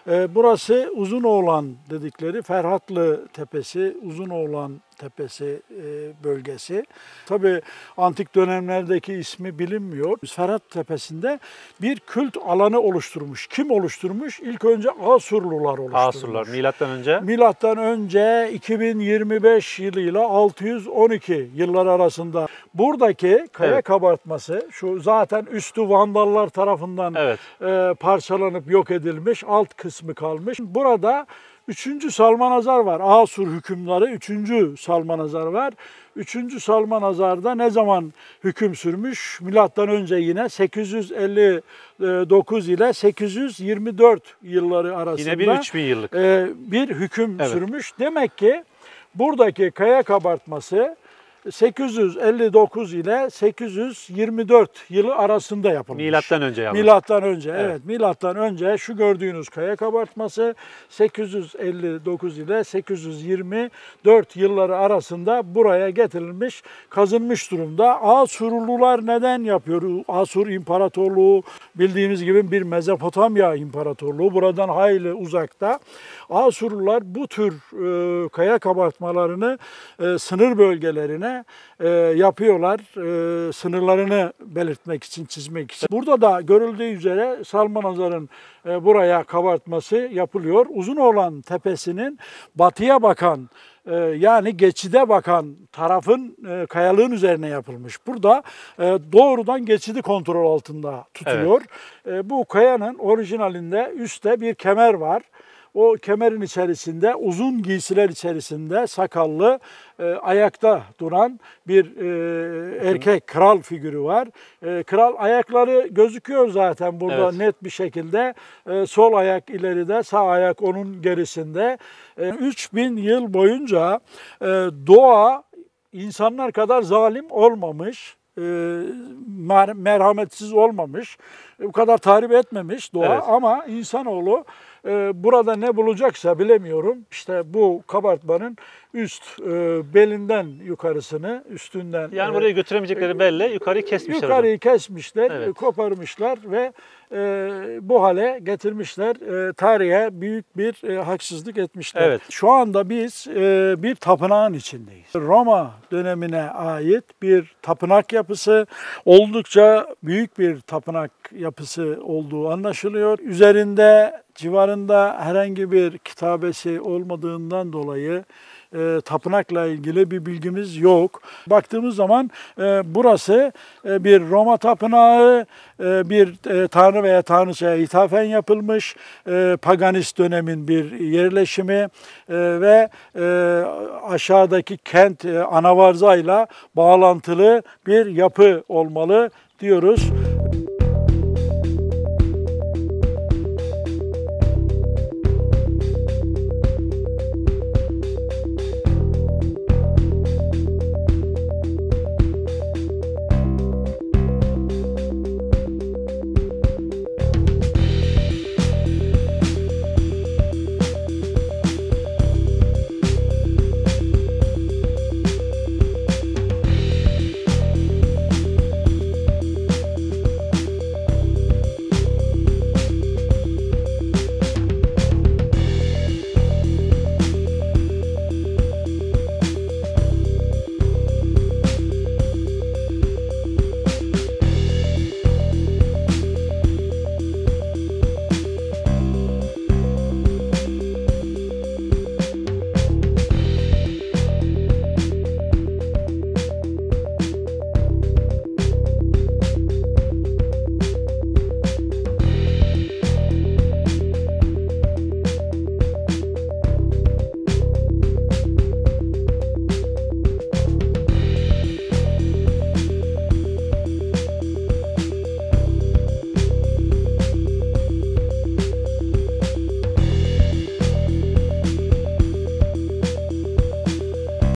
Burası Uzunoğlan dedikleri Ferhatlı Tepesi, Uzunoğlan Tepesi bölgesi. Tabii antik dönemlerdeki ismi bilinmiyor. Ferhat Tepesi'nde bir kült alanı oluşturmuş. Kim oluşturmuş? İlk önce Asurlular oluşturmuş. Asurlar milattan önce? Milattan önce 2025 yılıyla 612 yıllar arasında. Buradaki kaya kabartması, şu zaten üstü Vandallar tarafından parçalanıp yok edilmiş, alt kısmı kalmış. Burada 3. Salmanazar var. Asur hükümdarı 3. Salmanazar var. 3. Salmanazar'da ne zaman hüküm sürmüş? Milattan önce yine 859 ile 824 yılları arasında. Yine bir 3000 yıllık. Bir hüküm sürmüş. Demek ki buradaki kaya kabartması 859 ile 824 yılı arasında yapılmış. Milattan önce yapılmış. Milattan önce, evet. Milattan önce şu gördüğünüz kaya kabartması 859 ile 824 yılları arasında buraya getirilmiş, kazınmış durumda. Asurlular neden yapıyor? Asur İmparatorluğu bildiğimiz gibi bir Mezopotamya İmparatorluğu. Buradan hayli uzakta. Asurlular bu tür kaya kabartmalarını sınır bölgelerine yapıyorlar, sınırlarını belirtmek için, çizmek için. Burada da görüldüğü üzere Salmanazar'ın buraya kabartması yapılıyor. Uzunoğlan Tepesi'nin batıya bakan, yani geçide bakan tarafın kayalığın üzerine yapılmış. Burada doğrudan geçidi kontrol altında tutuyor. Bu kayanın orijinalinde üstte bir kemer var. O kemerin içerisinde uzun giysiler içerisinde sakallı, ayakta duran bir erkek kral figürü var. Kral ayakları gözüküyor zaten burada net bir şekilde. Sol ayak ileride, sağ ayak onun gerisinde. 3000 yıl boyunca doğa insanlar kadar zalim olmamış, merhametsiz olmamış, bu kadar tahrip etmemiş doğa ama insanoğlu burada ne bulacaksa bilemiyorum. İşte bu kabartmanın üst belinden yukarısını, üstünden... Yani buraya götüremeyecekleri belli, yukarıyı kesmişler. Yukarıyı kesmişler, koparmışlar ve bu hale getirmişler. Tarihe büyük bir haksızlık etmişler. Şu anda biz bir tapınağın içindeyiz. Roma dönemine ait bir tapınak yapısı, oldukça büyük bir tapınak yapısı olduğu anlaşılıyor. Üzerinde, civarında herhangi bir kitabesi olmadığından dolayı tapınakla ilgili bir bilgimiz yok. Baktığımız zaman burası bir Roma tapınağı, bir tanrı veya tanrıçaya ithafen yapılmış paganist dönemin bir yerleşimi ve aşağıdaki kent Anavarza ile bağlantılı bir yapı olmalı diyoruz.